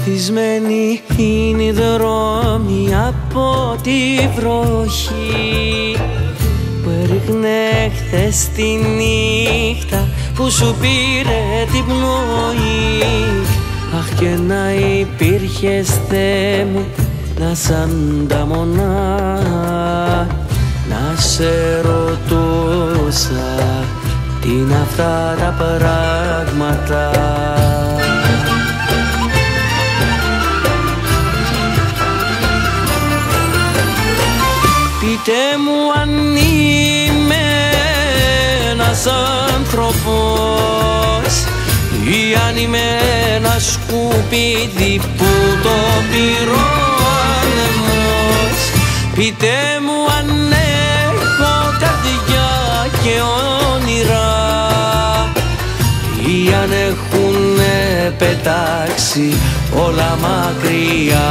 Καθισμένοι είναι οι δρόμοι από τη βροχή που έριχνε χθες τη νύχτα που σου πήρε την πνοή. Αχ, και να υπήρχες, Θεέ μου, να σ' ανταμονά, να σε ρωτούσα τι είναι αυτά τα πράγματα. Πείτε μου αν είμαι ένας άνθρωπος ή αν είμαι ένα σκουπίδι που το πήρε ο άνεμος. Πείτε μου αν έχω καρδιά και όνειρα ή αν έχουνε πετάξει όλα μακριά.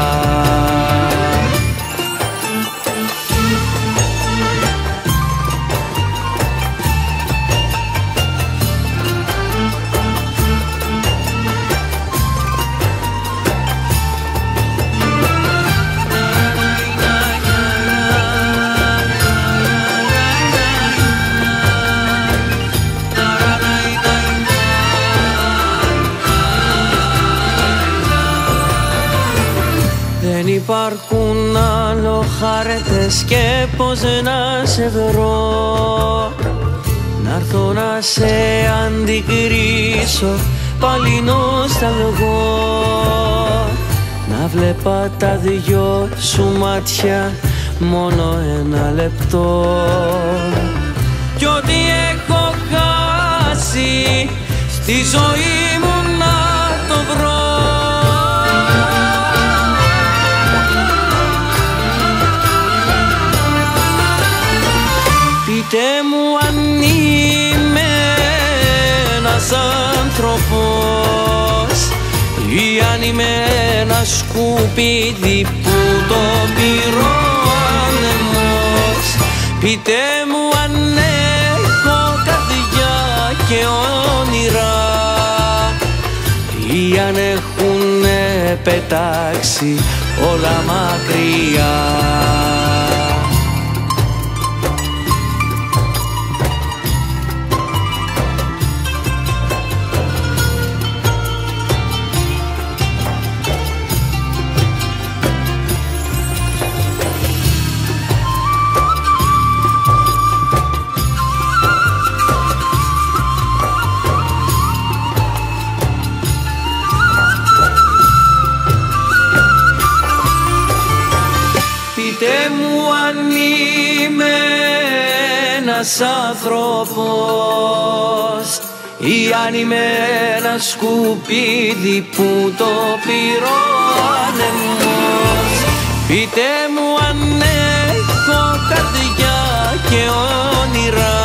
Δεν υπάρχουν άλλο χάρτες και πως να σε βρω, να'ρθω να σε αντικρίσω πάλι νοσταλγώ, να βλέπα τα δυο σου μάτια μόνο ένα λεπτό κι ό,τι έχω χάσει στη ζωή μου να το βρω. Πείτε μου αν είμαι ένας άνθρωπος ή αν είμαι ένα σκουπίδι που το πήρε ο άνεμος. Πείτε μου αν έχω καρδιά και όνειρα ή αν έχουνε πετάξει όλα μακριά. Πείτε μου αν είμαι ένας άνθρωπος ή αν είμαι ένα σκουπίδι που το πήρε ο άνεμος. Πείτε μου αν έχω καρδιά και όνειρα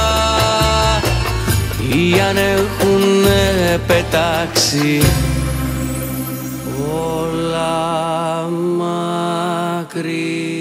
ή αν έχουνε πετάξει όλα μακριά.